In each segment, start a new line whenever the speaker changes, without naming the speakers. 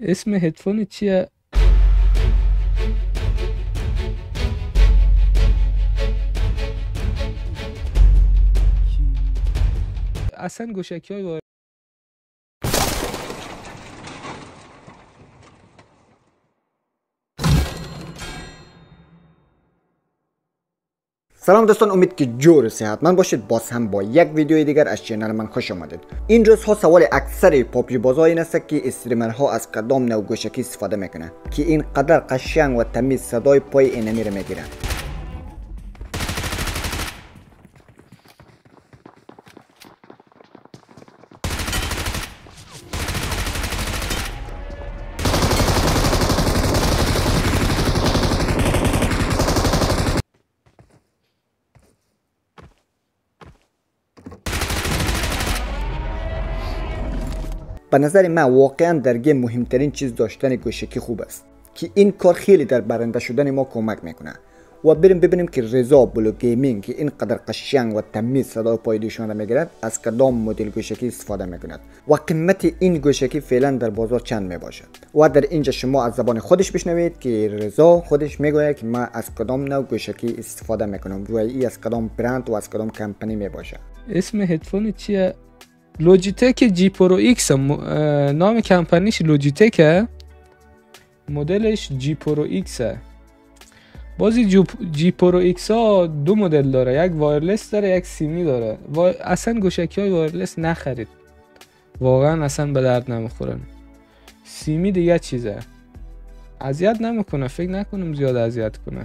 اسم هدفون چیه؟ اصلا گوشکی های
سلام دوستان، امید که جور صحتمند باشید. باز هم با یک ویدیوی دیگر از چینل من خوش آمدید. این روزها سوال اکثر پابجی بازا این است که استریمرها از کدام نوع گوشکی استفاده میکنه که اینقدر قشنگ و تمیز صدای پای انمی رو میگیره. به نظر من واقعا در گیم مهمترین چیز داشتن گوشکی خوب است که این کار خیلی در برنده شدن ما کمک میکنه. و بریم ببینیم که رضا بلو گیمینگ که اینقدر قشنگ و تمیز صدای پای دوشان را میگیرد از کدام مدل گوشکی استفاده میکند و قیمت این گوشکی فعلا در بازار چند میباشد. و در اینجا شما از زبان خودش بشنوید که رضا خودش میگوید که من از کدام نوع گوشکی استفاده میکنم و این از کدام برند و از کدام کمپانی میباشد.
اسم هدفون چیه؟ لوجیتک جی پرو ایکس. نام کمپانیش لوجیتکه، مدلش جی پرو ایکس. بازی جی پرو ایکس ها دو مدل داره، یک وایرلس داره یک سیمی داره. اصلا گوشکی های وایرلس نخرید، واقعا اصلا به درد نمیخورن. سیمی دیگه چیزه، اذیت نمیکنه، فکر نکنم زیاد اذیت کنه.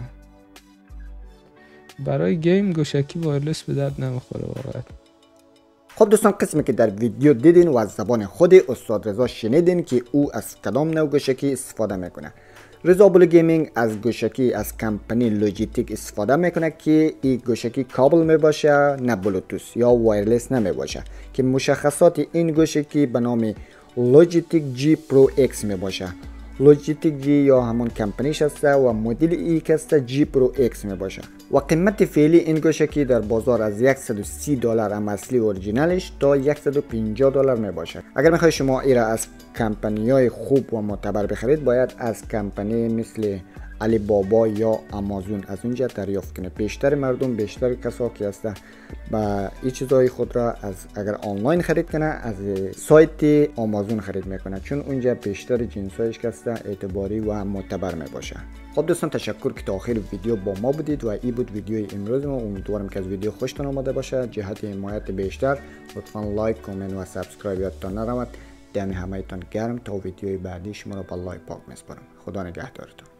برای گیم گوشکی وایرلس به درد نمیخوره واقعا.
خب دوستان، قسمی که در ویدیو دیدین و از زبان خود استاد رضا شنیدین که او از کدام نوع گوشکی استفاده میکنه. رضا بلو گیمینگ از گوشکی از کمپانی لوجیتک استفاده میکنه که این گوشکی کابل میباشه، نه بلوتوث یا وایرلس نمیباشه، که مشخصات این گوشکی به نام لوجیتک جی پرو ایکس میباشه. لوجیتک جی یا همون کمپانیش است و مدل ایک است جی پرو ایکس میباشه. و قیمت فعلی این گوشکی در بازار از $130 هم اصلی اورجینالش تا $150 میباشه. اگر میخوای شما ایرا از کمپانی‌های خوب و معتبر بخرید، باید از کمپانی مثل علی بابا یا آمازون از اونجا دریافت کنه. بیشتر مردم، بیشتر کسا که هسته با این چیزای خود را از اگر آنلاین خرید کنه از سایت آمازون خرید میکنه، چون اونجا بیشتر جنسایش هسته اعتباری و معتبر میباشه. خب دوستان، تشکر که تا آخر ویدیو با ما بودید و این بود ویدیوی امروز ما. امیدوارم که از ویدیو خوشتون آمده باشه. جهت حمایت بیشتر لطفا لایک، کامنت و سابسکرایب یادتان نرود. دم همه‌تان گرم. تا ویدیوی بعدی شما را با لایک پاک میسپارم. خدا نگهدارتون.